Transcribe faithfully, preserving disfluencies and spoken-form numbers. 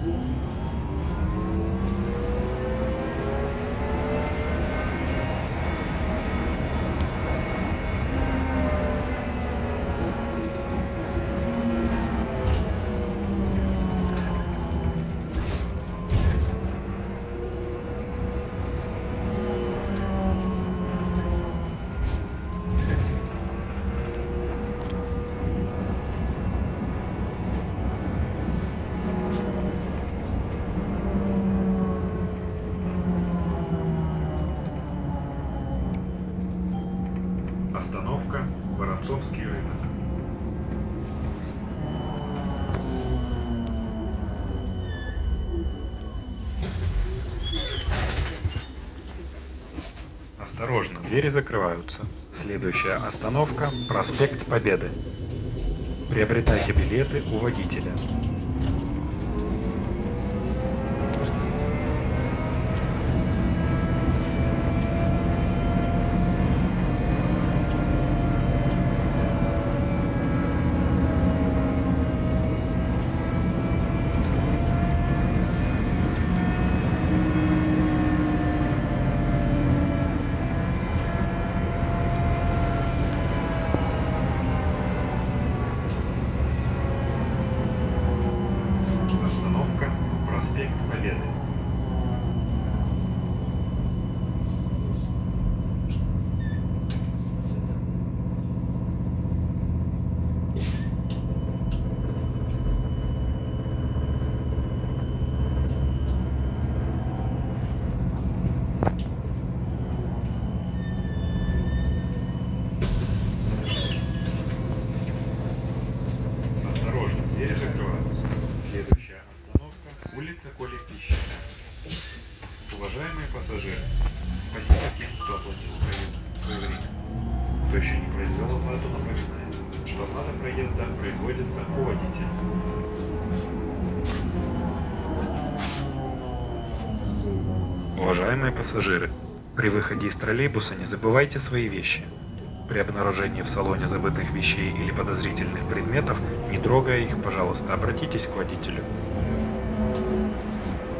Остановка Воронцовский рынок. Осторожно, двери закрываются. Следующая остановка – проспект Победы. Приобретайте билеты у водителя. Остановка проспект Победы. Осторожно, двери закрываются. Следующая остановка – улица Коли Пищика. Уважаемые пассажиры, спасибо тем, кто оплатил проезд в свое время. Кто еще не произвел оплату, напоминаю, что оплата проезда производится у водителя. Уважаемые пассажиры, при выходе из троллейбуса не забывайте свои вещи. При обнаружении в салоне забытых вещей или подозрительных предметов, не трогая их, пожалуйста, обратитесь к водителю.